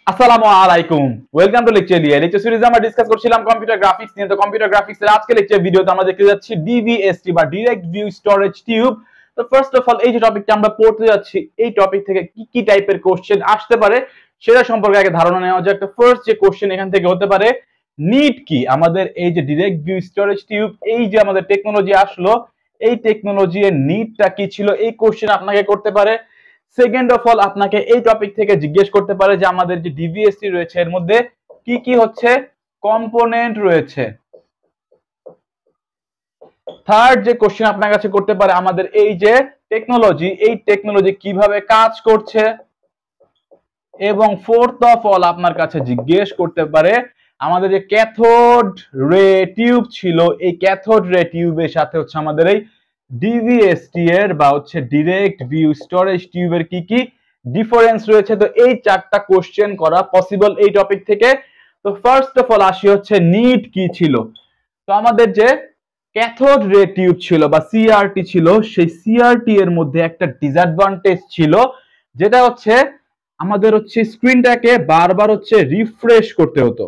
আসসালামু আলাইকুম, welcome to lecture লিয়া। লেকচার সিরিজে আমরা ডিসকাস করছিলাম কম্পিউটার গ্রাফিক্স নিয়ে। তো কম্পিউটার গ্রাফিক্স এর আজকে লেকচার ভিডিওতে আমরা দেখতে যাচ্ছি ডিভিএসটি বা ডাইরেক্ট ভিউ স্টোরেজ টিউব। তো ফার্স্ট অফ অল এই যে টপিকটা আমরা পড়তে যাচ্ছি, এই টপিক থেকে কি কি টাইপের কোশ্চেন আসতে পারে সেটা সম্পর্কে আগে ধারণা নেওয়া যাক। তো ফার্স্ট যে কোশ্চেন এখান থেকে হতে পারে, নিড কি? আমাদের এই যে ডাইরেক্ট ভিউ স্টোরেজ টিউব, এই যে আমাদের টেকনোলজি আসলো, এই টেকনোলজি এর নিডটা কি ছিল, এই কোশ্চেন আপনাকে করতে পারে। সেকেন্ড অফ অল আপনাকে এই টপিক থেকে জিজ্ঞেস করতে পারে যে আমাদের যে ডিভিএসটি রয়েছে এর মধ্যে কি কি হচ্ছে কম্পোনেন্ট রয়েছে। থার্ড যে কোশ্চেন আপনার কাছে করতে পারে, আমাদের এই যে টেকনোলজি, এই টেকনোলজি কিভাবে কাজ করছে। এবং ফোর্থ অফ অল আপনার কাছে জিজ্ঞেস করতে পারে আমাদের যে ক্যাথোড রে টিউব ছিল, এই ক্যাথোড রে টিউবের সাথে হচ্ছে আমাদের এই ডিভিএসটি এর বা হচ্ছে ডাইরেক্ট ভিউ স্টোরেজ টিউবের কি কি ডিফারেন্স রয়েছে। তো এই চারটা কোশ্চেন করা পসিবল এই টপিক থেকে। তো ফার্স্ট অফ অল আসি হচ্ছে নিড কি ছিল। তো আমাদের যে ক্যাথোড রে টিউব ছিল বা সিআরটি ছিল, সেই সিআরটি এর মধ্যে একটা ডিসঅ্যাডভান্টেজ ছিল, যেটা হচ্ছে আমাদের হচ্ছে স্ক্রিনটাকে বারবার হচ্ছে রিফ্রেশ করতে হতো।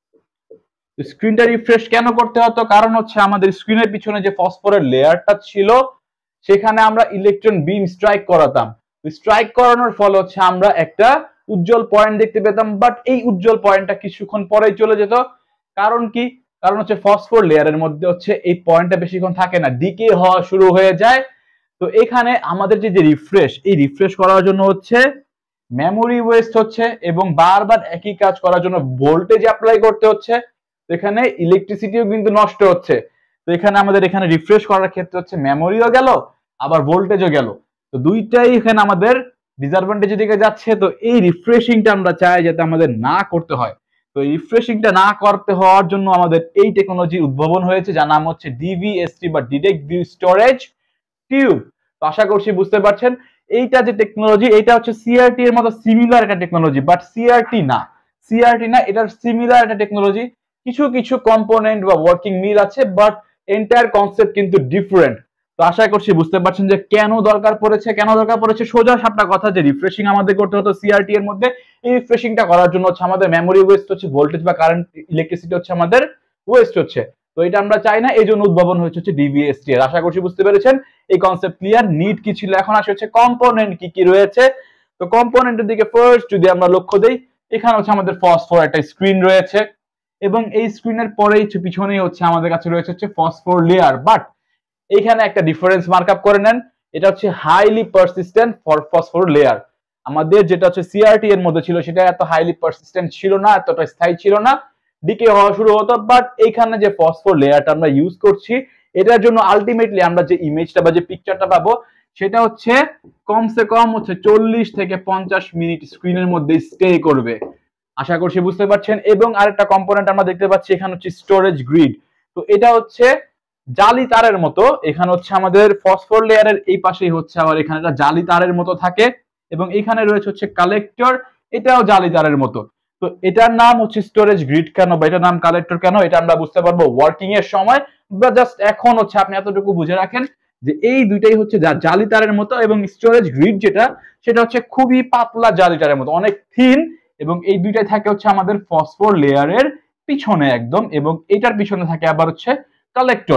স্ক্রিনটা রিফ্রেশ কেন করতে হতো? কারণ হচ্ছে আমাদের স্ক্রিনের পিছনে যে ফসফরের লেয়ারটা ছিল, সেখানে আমরা ইলেকট্রন বিম স্ট্রাইক করাতাম। স্ট্রাইক করানোর ফলে হচ্ছে আমরা একটা উজ্জ্বল পয়েন্ট দেখতে পেতাম, বাট এই উজ্জ্বল পয়েন্টটা কিছুক্ষণ পরেই চলে যেত। কারণ কি? কারণ হচ্ছে ফসফর লেয়ারের মধ্যে হচ্ছে এই পয়েন্টটা বেশিক্ষণ থাকে না, ডিকে হওয়া শুরু হয়ে যায়। তো এখানে আমাদের যে রিফ্রেশ, এই রিফ্রেশ করার জন্য হচ্ছে মেমোরি ওয়েস্ট হচ্ছে এবং বারবার একই কাজ করার জন্য ভোল্টেজ অ্যাপ্লাই করতে হচ্ছে। এখানে ইলেকট্রিসিটিও কিন্তু নষ্ট হচ্ছে। তো এখানে আমাদের এখানে রিফ্রেশ করার ক্ষেত্রে হচ্ছে মেমোরিও গেল, আবার ভোল্টেজও গেল। তো দুইটাই এখানে আমাদের ডিসঅ্যাডভান্টেজের দিকে যাচ্ছে। তো এই রিফ্রেশিংটা আমরা চাই যাতে আমাদের না করতে হয়। তো এই রিফ্রেশিংটা না করতে হওয়ার জন্য আমাদের এই টেকনোলজির উদ্ভাবন হয়েছে, যার নাম হচ্ছে ডিভিএসটি বা ডাইরেক্ট ভিউ স্টোরেজ টিউব। তো আশা করছি বুঝতে পারছেন এইটা যে টেকনোলজি, এটা হচ্ছে সিআরটি এর মতো সিমিলার একটা টেকনোলজি, বাট সিআরটি না, সিআরটি না, এটার সিমিলার একটা টেকনোলজি। কিছু কিছু কম্পোনেন্ট বা ওয়ার্কিং মিল আছে, বাট এন্টায়ার কনসেপ্ট কিন্তু ডিফারেন্ট। তো আশা করছি বুঝতে পারছেন যে কেন দরকার পড়েছে। কেন দরকার পড়েছে? সোজা সাপটা কথা, যে রিফ্রেশিং আমাদের করতে হতো সিআরটি এর মধ্যে। এই রিফ্রেশিংটা করার জন্য হচ্ছে আমাদের মেমোরি ওয়েস্ট হচ্ছে, ভোল্টেজ বা কারেন্ট ইলেকট্রিসিটি হচ্ছে আমাদের ওয়েস্ট হচ্ছে। তো এটা আমরা চাই না, এই জন্য উদ্ভাবন হচ্ছে ডিভিএসটি এর। আশা করছি বুঝতে পেরেছেন এই কনসেপ্ট ক্লিয়ার। নিড কি ছিল, এখন আসে হচ্ছে কম্পোনেন্ট কি কি রয়েছে। তো কম্পোনেন্টের দিকে ফার্স্ট যদি আমরা লক্ষ্য দেই, এখানে হচ্ছে আমাদের ফসফর একটা স্ক্রিন রয়েছে এবং এই স্ক্রিনের পরেই পিছনেই হচ্ছে আমাদের কাছে রয়েছে হচ্ছে ফসফর লেয়ার। বাট এইখানে একটা ডিফারেন্স মার্কআপ করে নেন, এটা হচ্ছে highly persistent for phosphor layer. আমাদের যেটা হচ্ছে সিআরটি এর মধ্যে ছিল সেটা এত হাইলি পারসিস্টেন্ট ছিল না, এতটা স্থায়ী ছিল না, ডিকে হওয়া শুরু হতো। বাট এইখানে যে ফসফর লেয়ারটা আমরা ইউজ করছি, এটার জন্য আলটিমেটলি আমরা যে ইমেজটা বা যে পিকচারটা পাবো, সেটা হচ্ছে কমসে কম হচ্ছে 40 থেকে 50 মিনিট স্ক্রিনের মধ্যে স্টে করবে। আশা করছি বুঝতে পারছেন। এবং আরেকটা কম্পোনেন্ট আমরা দেখতে পাচ্ছি, এখানে হচ্ছে স্টোরেজ গ্রিড। তো এটা হচ্ছে জালি তারের মতো, এখানে হচ্ছে আমাদের ফসফর লেয়ারের এই পাশেই হচ্ছে আবার এখানে একটা জালি তারের মতো থাকে এবং এখানে রয়েছে হচ্ছে কালেক্টর, এটাও জালি তারের মতো। তো এটার নাম হচ্ছে স্টোরেজ গ্রিড কেন বা এটার নাম কালেক্টর কেন, এটা আমরা বুঝতে পারবো ওয়ার্কিং এর সময়। বা জাস্ট এখন হচ্ছে আপনি এতটুকু বুঝে রাখেন যে এই দুইটাই হচ্ছে জালি তারের মতো এবং স্টোরেজ গ্রিড যেটা, সেটা হচ্ছে খুবই পাতলা জালি তারের মতো, অনেক থিন। এবং এই দুইটাই থাকে হচ্ছে আমাদের ফসফর লেয়ারের পিছনে একদম, এবং এটার পিছনে থাকে আবার হচ্ছে কালেক্টর।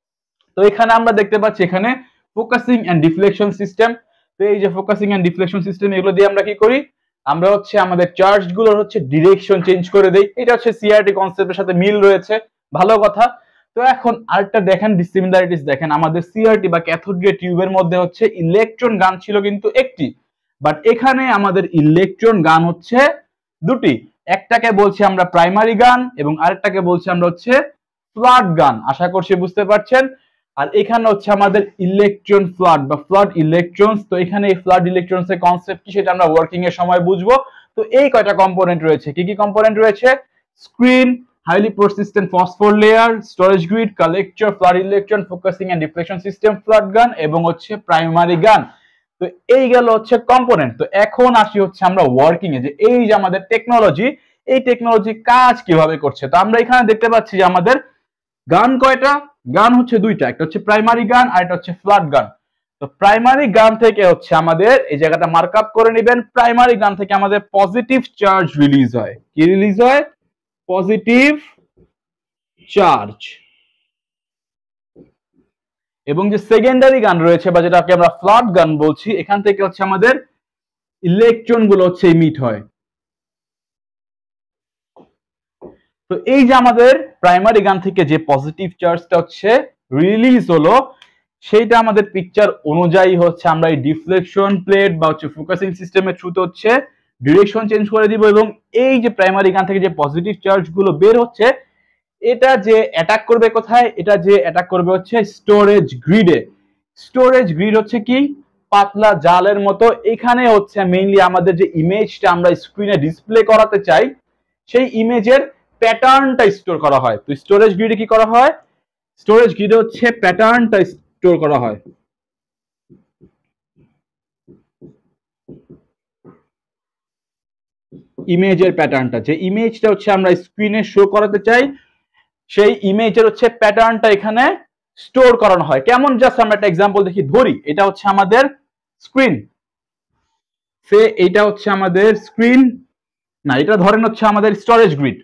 তো এখানে আমরা দেখতে পাচ্ছি এখানে ফোকাসিং এন্ড ডিফ্লেকশন সিস্টেম। তো এই যে ফোকাসিং এন্ড ডিফ্লেকশন সিস্টেম, এগুলো দিয়ে আমরা কি করি? আমরা হচ্ছে আমাদের চার্জ গুলোর হচ্ছে ডিরেকশন চেঞ্জ করে দেই। এটা হচ্ছে সিআরটি কনসেপ্টের সাথে মিল রয়েছে, ভালো কথা। তো এখন আরেকটা দেখেন ডিসিমিলারিটিস দেখেন, আমাদের সিআরটি বা ক্যাথোড রে টিউবের মধ্যে হচ্ছে ইলেকট্রন গান ছিল কিন্তু একটি, বাট এখানে আমাদের ইলেকট্রন গান হচ্ছে দুটি। একটাকে বলছি আমরা প্রাইমারি গান এবং আরেকটাকে বলছি আমরা হচ্ছে ফ্লাড গান। আশা করছি বুঝতে পারছেন। আর এখানে হচ্ছে আমাদের ইলেকট্রন ফ্লাড বা ফ্লাড ইলেকট্রনস। তো এখানে এই ফ্লাড ইলেকট্রনস এর কনসেপ্ট কি সেটা আমরা ওয়ার্কিং এর সময় বুঝবো। তো এই কয়টা কম্পোনেন্ট রয়েছে, কি কি কম্পোনেন্ট রয়েছে? Screen, highly persistent phosphor layer, storage grid, collector, flood electron, focusing and deflection system, flood gun এবং হচ্ছে প্রাইমারি গান। তো এই গেল হচ্ছে কম্পোনেন্ট। তো এখন আসি হচ্ছে আমরা ওয়ার্কিং এ, যে এই যে আমাদের টেকনোলজি, এই টেকনোলজি কাজ কিভাবে করছে। তো আমরা এখানে দেখতে পাচ্ছি যে আমাদের গান কয়টা? গান হচ্ছে দুইটা, একটা হচ্ছে প্রাইমারি গান আর একটা হচ্ছে ফ্লাড গান। তো তো প্রাইমারি গান থেকে হচ্ছে আমাদের এই জায়গাটা মার্ক আপ করে নেবেন, প্রাইমারি গান থেকে আমাদের পজিটিভ চার্জ রিলিজ হয়। কি রিলিজ হয়? Positive charge. এবং যে সেকেন্ডারি গান রয়েছে বা যেটাকে আমরা ফ্লাড গান বলছি, এখান থেকে হচ্ছে আমাদের ইলেকট্রন গুলো হচ্ছে ইমিট হয়। তো এই যে আমাদের প্রাইমারি গান থেকে যে পজিটিভ চার্জটা হচ্ছে রিলিজ হলো, সেইটা আমাদের পিকচার অনুযায়ী হচ্ছে আমরা এই ডিফ্লেকশন প্লেট বা হচ্ছে ফোকাসিং সিস্টেমের থ্রুতে হচ্ছে ডিরেকশন চেঞ্জ করে দিব, এবং এই যে প্রাইমারি গান থেকে যে পজিটিভ চার্জ গুলো বের হচ্ছে, এটা যে অ্যাটাক করবে কোথায়? এটা যে অ্যাটাক করবে হচ্ছে স্টোরেজ গ্রিডে। স্টোরেজ গ্রিড হচ্ছে কি? পাতলা জালের মতো। এখানে হচ্ছে মেইনলি আমাদের যে ইমেজটা আমরা স্ক্রিনে ডিসপ্লে করাতে চাই, সেই ইমেজের প্যাটার্নটা স্টোর করা হয়। তো স্টোরেজ গ্রিডে কি করা হয়? স্টোরেজ গ্রিডে হচ্ছে প্যাটার্নটা স্টোর করা হয়। ইমেজের প্যাটার্নটা, যে ইমেজটা হচ্ছে আমরা স্ক্রিনে শো করাতে চাই, সেই ইমেজের হচ্ছে প্যাটার্নটা এখানে স্টোর করানো হয়। কেমন? জাস্ট আমরা একটা এক্সাম্পল দেখি, ধরি এটা হচ্ছে আমাদের স্ক্রিন, সে এটা হচ্ছে আমাদের স্ক্রিন না, এটা ধরেন হচ্ছে আমাদের স্টোরেজ গ্রিড।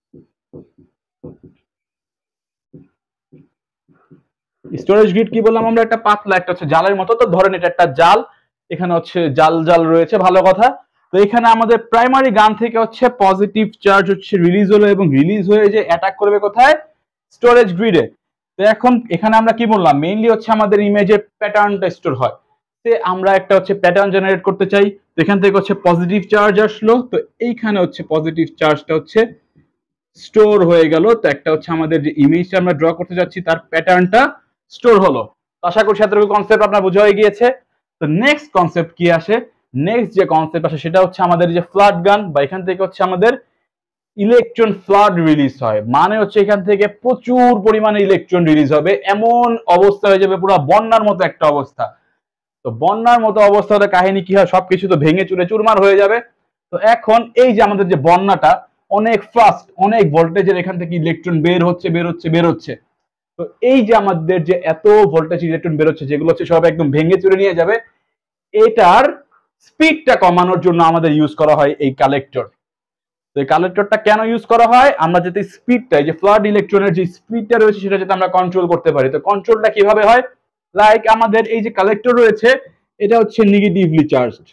স্টোরেজ গ্রিড কি বললাম আমরা? একটা পাতলা, একটা হচ্ছে জালের মতো। তো ধরেন এটা একটা জাল, এখানে হচ্ছে জাল জাল রয়েছে, ভালো কথা। তো এখানে আমাদের প্রাইমারি গান থেকে হচ্ছে পজিটিভ চার্জ হচ্ছে রিলিজ হলো, এবং রিলিজ হয়ে যে অ্যাটাক করবে কোথায়? স্টোরেজ গ্রিডে। তো এখন এখানে আমরা কি বললাম? মেইনলি হচ্ছে আমাদের ইমেজের প্যাটার্নটা স্টোর হয়। তো আমরা একটা হচ্ছে প্যাটার্ন জেনারেট করতে চাই, তো এখান থেকে হচ্ছে পজিটিভ চার্জ আসলো, তো এইখানে হচ্ছে পজিটিভ চার্জটা হচ্ছে স্টোর হয়ে গেল। তো একটা হচ্ছে আমাদের যে ইমেজটা আমরা ড্র করতে যাচ্ছি তার প্যাটার্নটা স্টোর হলো। আশা করি এতটুকু কনসেপ্ট আপনার বোঝা হয়ে গিয়েছে। তো নেক্সট কনসেপ্ট কি আসে? নেক্সট যে কনসেপ্ট আসে সেটা হচ্ছে আমাদের যে ফ্লাড গান, বা এখান থেকে হচ্ছে আমাদের ইলেকট্রন ফ্লাড রিলিজ হয়। মানে হচ্ছে এখান থেকে প্রচুর পরিমাণে ইলেকট্রন রিলিজ হবে, এমন অবস্থা হয়ে যাবে পুরো বন্যার মতো একটা অবস্থা। তো বন্যার মতো অবস্থা হলে কাহিনী কি হয়? সবকিছু তো ভেঙে চুরে চুরমার হয়ে যাবে। তো এখন এই যে আমাদের যে বন্যাটা অনেক ফাস্ট, অনেক ভোল্টেজের এখান থেকে ইলেকট্রন বের হচ্ছে বের হচ্ছে বের হচ্ছে। তো এই যে আমাদের যে এত ভোল্টেজ ইলেকট্রন বের হচ্ছে, যেগুলো হচ্ছে সব একদম ভেঙে চুরে নিয়ে যাবে, এটার স্পিডটা কমানোর জন্য আমাদের ইউজ করা হয় এই কালেক্টর। তো এই কালেক্টরটা কেন ইউজ করা হয়? আমরা যাতে স্পিডটা, এই যে ফ্লাড ইলেকট্রনের যে স্পিডটা রয়েছে সেটা যাতে আমরা কন্ট্রোল করতে পারি। তো কন্ট্রোলটা কিভাবে হয়? লাইক আমাদের এই যে কালেক্টর রয়েছে, এটা হচ্ছে নেগেটিভলি চার্জড,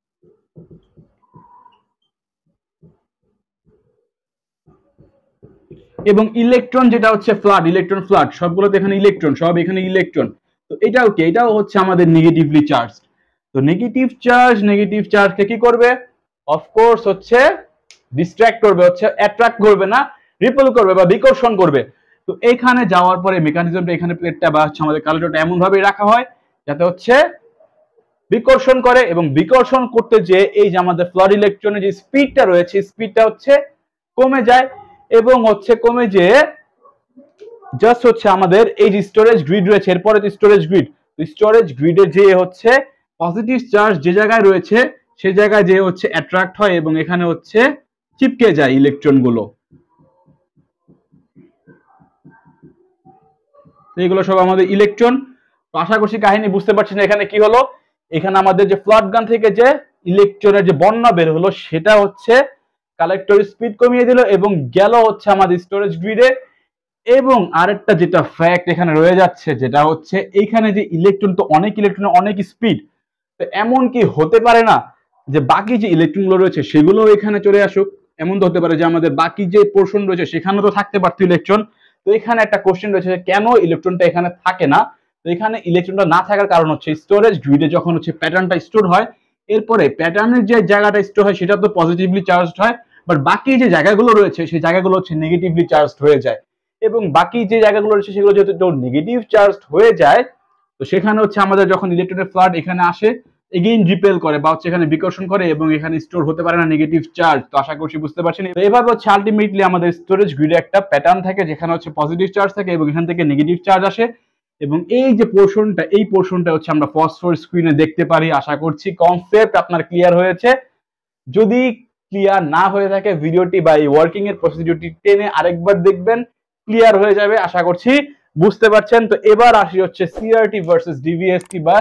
এবং ইলেকট্রন যেটা হচ্ছে ফ্লাড, ইলেকট্রন ফ্লাড, সবগুলোতে এখানে ইলেকট্রন, সব এখানে ইলেকট্রন। তো এটাও কি? এটাও হচ্ছে আমাদের নেগেটিভলি চার্জ। তো নেগেটিভ চার্জকে কি করবে? অফকোর্স হচ্ছে ডিস্ট্রাক্ট করবে, হচ্ছে অ্যাট্রাক্ট করবে না, রিপেল করবে বা বিকর্ষণ করবে। তো এখানে যাওয়ার পরে মেকানিজমটা, এখানে প্লেটটা বা হচ্ছে আমাদের কালেক্টরটা এমন ভাবে রাখা হয় যাতে হচ্ছে বিকর্ষণ করে, এবং বিকর্ষণ করতে যে এই যে আমাদের ফ্লাড ইলেকট্রনের যে স্পিডটা রয়েছে, স্পিডটা হচ্ছে কমে যায়, এবং হচ্ছে কমে যে জাস্ট হচ্ছে আমাদের এই যে স্টোরেজ গ্রিড রয়েছে, এরপরে যে স্টোরেজ গ্রিড, স্টোরেজ গ্রিডে যে হচ্ছে পজিটিভ চার্জ যে জায়গায় রয়েছে সেই জায়গায় যে হচ্ছে অ্যাট্রাক্ট হয়, এবং এখানে হচ্ছে চিপকে যায় ইলেকট্রন গুলো। এগুলো সব আমাদের ইলেকট্রন। তো আশা করছি কাহিনী বুঝতে পারছেন এখানে কি হলো। এখানে আমাদের যে ফ্লাড গান থেকে যে ইলেকট্রনের যে বন্যা বের হলো, সেটা হচ্ছে কালেক্টর স্পিড কমিয়ে দিল এবং গেল হচ্ছে আমাদের স্টোরেজ গ্রিডে। এবং আরেকটা যেটা ফ্যাক্ট এখানে রয়ে যাচ্ছে, যেটা হচ্ছে এইখানে যে ইলেকট্রন, তো অনেক ইলেকট্রন অনেক স্পিড, তো এমন কি হতে পারে না যে বাকি যে ইলেকট্রনগুলো রয়েছে সেগুলো এখানে চলে আসুক? এমন তো হতে পারে যে আমাদের বাকি যে পোর্শন রয়েছে সেখানে তো থাকতে পারতো ইলেকট্রন। তো এখানে একটা কোশ্চেন রয়েছে, কেন ইলেকট্রনটা এখানে থাকে না? তো এখানে ইলেকট্রনটা না থাকার কারণ হচ্ছে স্টোরেজ গ্রিডে যখন হচ্ছে প্যাটার্নটা স্টোর হয়, এরপরে প্যাটার্নের যে জায়গাটা স্টোর হয় সেটা তো পজিটিভলি চার্জড হয়, বাট বাকি যে জায়গাগুলো রয়েছে সেই জায়গাগুলো হচ্ছে নেগেটিভলি চার্জড হয়ে যায়। এবং বাকি যে জায়গাগুলো রয়েছে সেগুলো যেহেতু নেগেটিভ চার্জড হয়ে যায়, তো সেখানে হচ্ছে আমাদের যখন ইলেকট্রনের ফ্লাড এখানে আসে, এগেইন রিপেল করে বা হচ্ছে এখানে বিকর্ষণ করে, এবং এখানে স্টোর হতে পারে না নেগেটিভ চার্জ। তো আশা করছি বুঝতে পারছেন। তো এভাবে হচ্ছে আলটিমেটলি আমাদের স্টোরেজ গ্রিডে একটা প্যাটার্ন থাকে যেখানে হচ্ছে পজিটিভ চার্জ থাকে এবং এখান থেকে নেগেটিভ চার্জ আসে, এবং এই যে পোর্শনটা, এই পোর্শনটা হচ্ছে আমরা ফসফর স্ক্রিনে দেখতে পারি। আশা করছি কনসেপ্ট আপনার ক্লিয়ার হয়েছে। যদি ক্লিয়ার না হয়ে থাকে, ভিডিওটি বা এই ওয়ার্কিং এর প্রসিডিউরটি টেনে আরেকবার দেখবেন, ক্লিয়ার হয়ে যাবে। আশা করছি বুঝতে পারছেন। তো এবার আসি হচ্ছে সিআরটি ভার্সেস ডিভিএসটি বা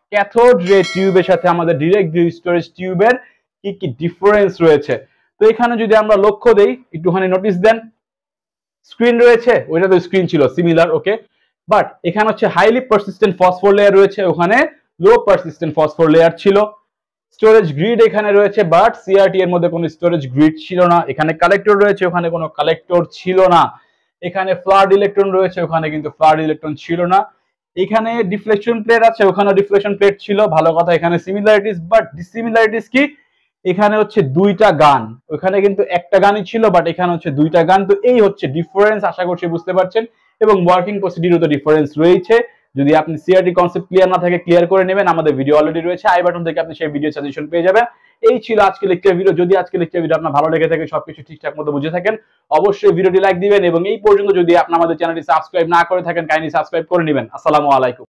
ক্যাথোড রে টিউবের সাথে আমাদের ডাইরেক্ট স্টোরেজ টিউবের কি কি ডিফারেন্স রয়েছে। তো এখানে যদি আমরা লক্ষ্য দেই, একটুখানি নোটিস দেন, স্ক্রিন রয়েছে, ওইটা তো স্ক্রিন ছিল সিমিলার, ওকে, বাট এখানে হচ্ছে হাইলি পারসিস্টেন্ট ফসফোর লেয়ার রয়েছে, ওখানে লো পারসিস্টেন্ট ফসফোর লেয়ার ছিল। স্টোরেজ গ্রিড এখানে রয়েছে, বাট সিআরটি এর মধ্যে কোনো স্টোরেজ গ্রিড ছিল না। এখানে কালেক্টর রয়েছে, ওখানে কোনো কালেক্টর ছিল না। এখানে ফ্লাড ইলেকট্রন রয়েছে, ওখানে কিন্তু ফ্লাড ইলেকট্রন ছিল না। এখানে ডিফ্লেকশন প্লেট আছে, ওখানে ডিফ্লেকশন প্লেট ছিল, ভালো কথা। এখানে সিমিলারিটিস, বাট ডিসিমিলারিটিস কি, এখানে হচ্ছে দুইটা গান, ওখানে কিন্তু একটা গানই ছিল, বাট এখানে হচ্ছে দুইটা গান। তো এই হচ্ছে ডিফারেন্স, আশা করছি বুঝতে পারছেন। এবং ওয়ার্কিং প্রসিডিউরও তো ডিফারেন্স রয়েছে। যদি আপনি সিআরটি কনসেপ্ট ক্লিয়ার না থাকে, ক্লিয়ার করে নেবেন, আমাদের ভিডিও অলরেডি রয়েছে, আই বাটন থেকে আপনি সেই ভিডিও সাজেশন পেয়ে যাবেন। এই ছিল আজকে লেকচার ভিডিও। যদি আজকে লেকচার ভিডিও আপনার ভালো লেগে থাকে, সবকিছু ঠিকঠাক মতো বুঝে থাকেন, অবশ্যই ভিডিওটি লাইক দিবেন, এবং এই পর্যন্ত যদি আপনি আমাদের চ্যানেলটি সাবস্ক্রাইব না করে থাকেন, কাইন্ডলি সাবস্ক্রাইব করে নেবেন। আসসালামু আলাইকুম।